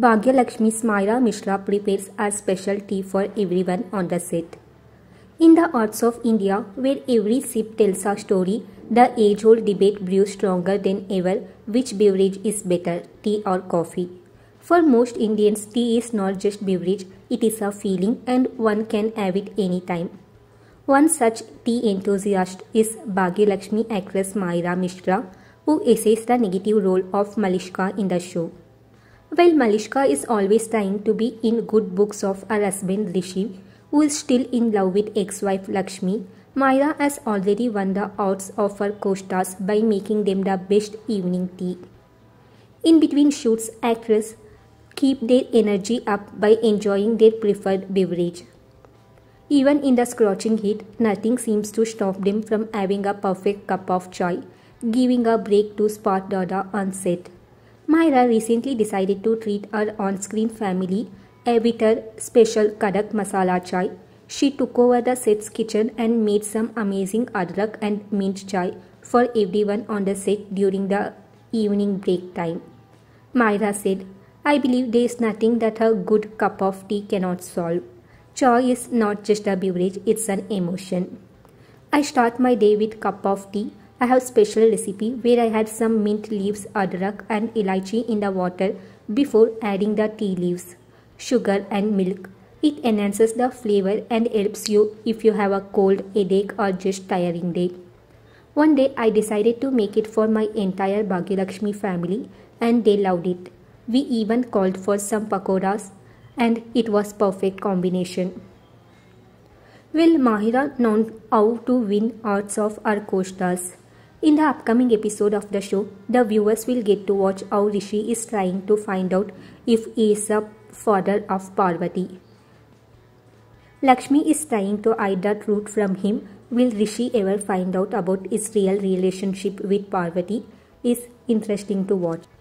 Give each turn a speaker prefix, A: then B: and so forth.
A: Bhagyalakshmi's Myra Mishra prepares a special tea for everyone on the set. In the arts of India, where every sip tells a story, the age-old debate brews stronger than ever which beverage is better, tea or coffee. For most Indians, tea is not just beverage, it is a feeling and one can have it anytime. One such tea enthusiast is Bhagyalakshmi actress Myra Mishra, who essays the negative role of Malishka in the show. While Malishka is always trying to be in good books of her husband Rishi, who is still in love with ex-wife Lakshmi, Myra has already won the hearts of her co-stars by making them the best evening tea. In between shoots, actors keep their energy up by enjoying their preferred beverage. Even in the scorching heat, nothing seems to stop them from having a perfect cup of chai, giving a break to spot dada on set. Myra recently decided to treat her on-screen family with her special Kadak Masala Chai. She took over the set's kitchen and made some amazing adrak and mint chai for everyone on the set during the evening break time. Myra said, "I believe there is nothing that a good cup of tea cannot solve. Chai is not just a beverage, it's an emotion. I start my day with a cup of tea. I have special recipe where I had some mint leaves, adrak and elaichi in the water before adding the tea leaves, sugar and milk. It enhances the flavor and helps you if you have a cold, headache or just tiring day." One day I decided to make it for my entire Bhagyalakshmi family and they loved it. We even called for some pakoras and it was perfect combination. Will Mahira known how to win hearts of our co-stars? In the upcoming episode of the show, the viewers will get to watch how Rishi is trying to find out if he is a father of Parvati. Lakshmi is trying to hide the truth from him. Will Rishi ever find out about his real relationship with Parvati? Is interesting to watch.